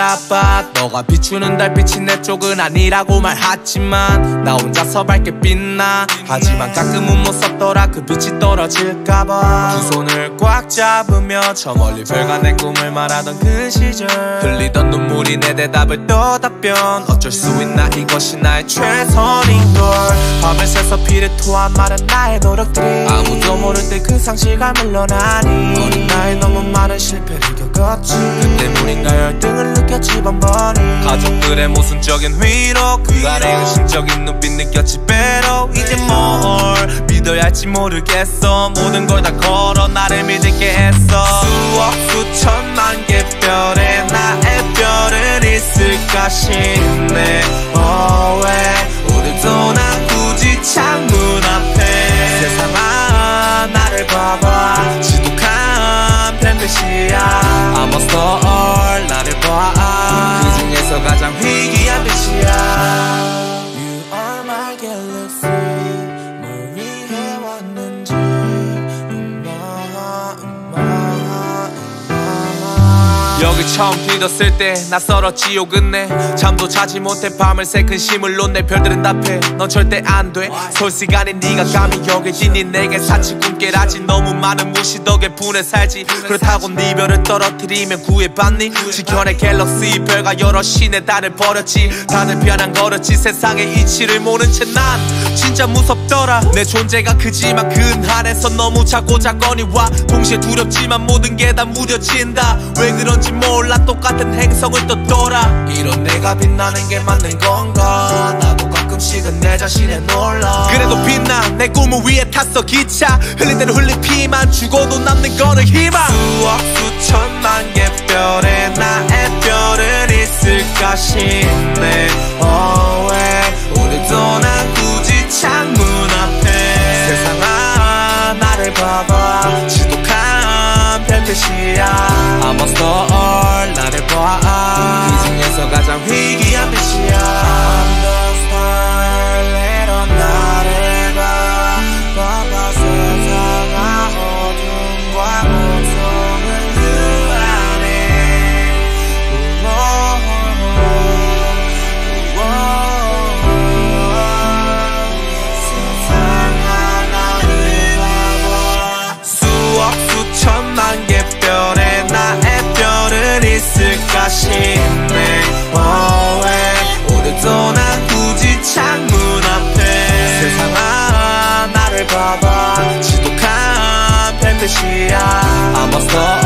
바빠. 너가 비추는 달빛이 내 쪽은 아니라고 말하지만 나 혼자서 밝게 빛나. 하지만 가끔은 못 섰더라 그 빛이 떨어질까봐. 두 손을 꽉 잡으며 저 멀리 별과 내 꿈을 말하던 그 시절. 흘리던 눈물이 내 대답을 또 답변. 어쩔 수 있나 이것이 나의 최선인걸. 밤을 새서 피를 토한 말은 나의 노력들이 아무도 모를 때 그 상실감 물러나니. 어린 나이 너무 많은 실패를 겪었지. 그 때문인가 열등을 느꼈지 번번이. 가족들의 모순적인 위로 그 아래 의심적인 눈빛 느꼈지. 배로 이제 뭘 믿어야 할지 모르겠어. 모든 걸 다 걸어 나를 믿을게 했어. 수억 수천만 개 별에 나의 별은 있을까 싶네. 왜 오늘도 난 굳이 창문 앞에. 세상아 나를 봐봐 지독한 팬빛이야. I'm a star 나를 봐. 그 중에서 가장 희귀한 빛이야. You are my galaxy. 뭘 위해 왔는지. 여기 처음 뒤졌을 때 낯설었지요 끝내. 잠도 자지 못해 밤을 새 근심을 놓네. 별들은 답해 넌 절대 안돼. 솔직하니 네가 감히 여길 지니 내게 사치 꿈깨라지. 너무 많은 무시 덕에 분해 살지. 그렇다고 네 별을 떨어뜨리면 구애받니. 지켜내 갤럭시 별과 여럿이 내 달을 버렸지. 다들 편한 거렸지. 세상의 이치를 모른 채 난 진짜 무섭더라. 내 존재가 크지만 근한에서 너무 작고 작거니 와. 동시에 두렵지만 모든 게 다 무뎌진다. 왜 그런지 몰라 똑같은 행성을 또 돌아. 이런 내가 빛나는 게 맞는 건가. 나도 가끔씩은 내 자신에 놀라. 그래도 빛나 내 꿈을 위해 탔어 기차. 흘린 대로 흘린 피만 죽어도 남는 거는 희망. 수억 수천만 개 별에 나의 별은 있을까 싶네. 왜 오늘도 난 굳이 창문 앞에. 세상아 나를 봐봐 지독한 별빛이야. I'm a star 나를 봐. 그 중에서 가장 희귀한 빛이야. I'm the star 내려 나를 봐. 봐봐 세상아 어둠과 고통을 유한해. 세상아 나를 봐봐. 수억 수천만 개 별에 나의 별은 있을까 싶네. 왜 오늘도 난 굳이 창문 앞에. 세상아 나를 봐봐 지독한 팬빛이야. I'm a star